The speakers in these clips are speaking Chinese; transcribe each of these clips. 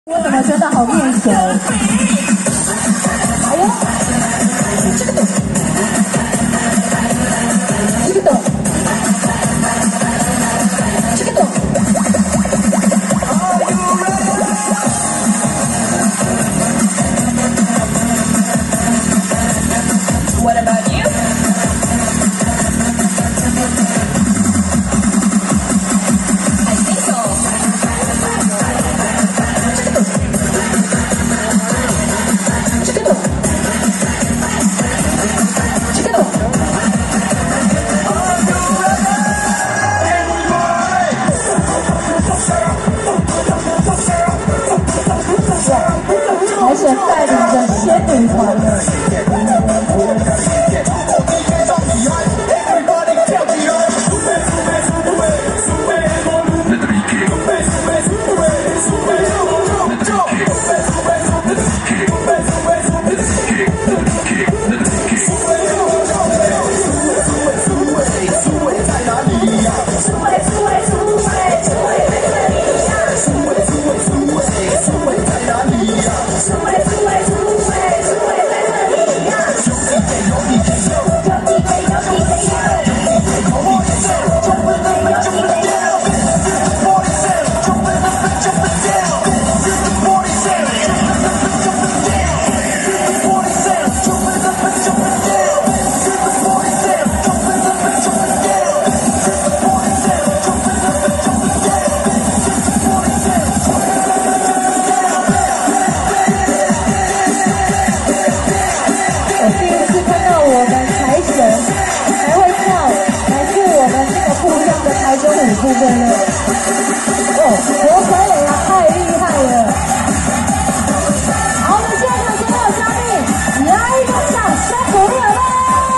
为什么觉得好面熟？哎呦，这个懂，这个懂，这个懂。What about you? I think so. Chicago. 还是带领着仙女团的。部分呢？哦，活傀儡啊，太厉害了！好，我们现场所有嘉宾，来一个掌声鼓励好不好？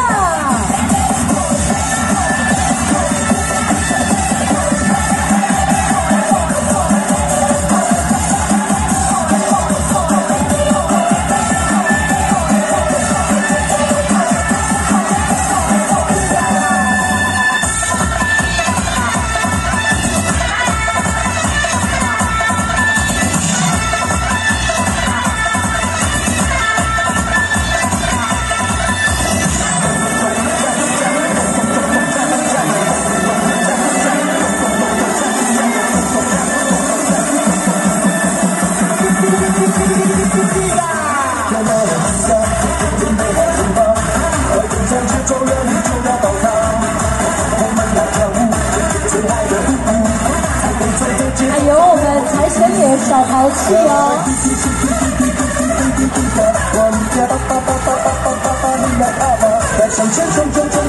还有我们财神爷小淘气哦！向前冲冲冲！